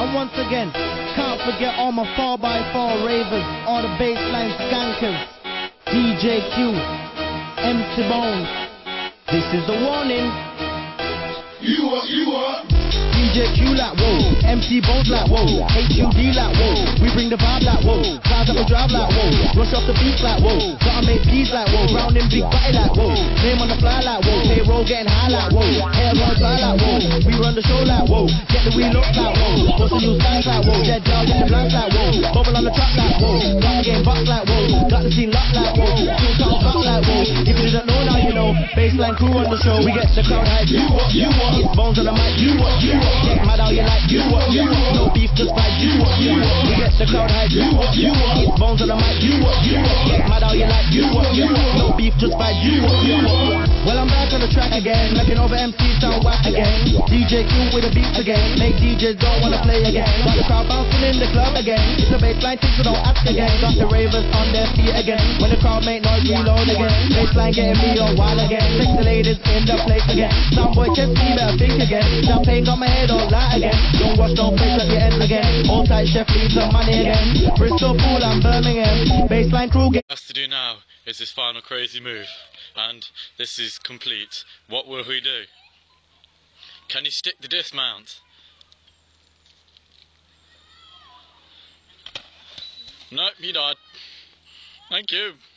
And once again, can't forget all my 4x4 ravers, all the baseline skankers, DJ Q, MC Bones. This is the warning. You are. DJ Q like whoa, MC Bones like whoa, HUD like whoa, we bring the vibe like whoa, cars up a drive like whoa, rush off the beat like whoa, gotta make peas like whoa, round in big body like whoa, name on the fly like whoa, payroll getting high like whoa, hair on fly like whoa, we run the show like whoa, get the wheel up like whoa, bust the new styles like whoa, dead dog in the blinds like whoa, bubble on the track like whoa, got the game box like whoa, got the scene locked like whoa, two cars back like whoa, if you didn't know now you know, baseline crew on the show, we get the crowd hype, you what, it's Bones on the mic, you what, get mad how you like, you what, no beef just fight, you what, we get the crowd hype, you what, it's Bones on the mic, you what, get mad how you like, you what, no beef just fight, you what. Well, I'm back on the track again, making over MCs sound whack again, DJ Q with the beats again, make DJs don't wanna play again, got the crowd bouncing in the club again, it's a baseline thing so don't ask again, got the ravers on their feet again, when the crowd make noise reload again, baseline getting me on wild again, sexy ladies in the place again, soundboy just me better think again, champagne got my head all light again, don't rush, don't face at the end again, all tight chef leaves some money again, Bristol, Pool and Birmingham, baseline crew get What has to do now is this final crazy move, and this is complete. What will we do? Can you stick the dismount? Nope, you died. Thank you.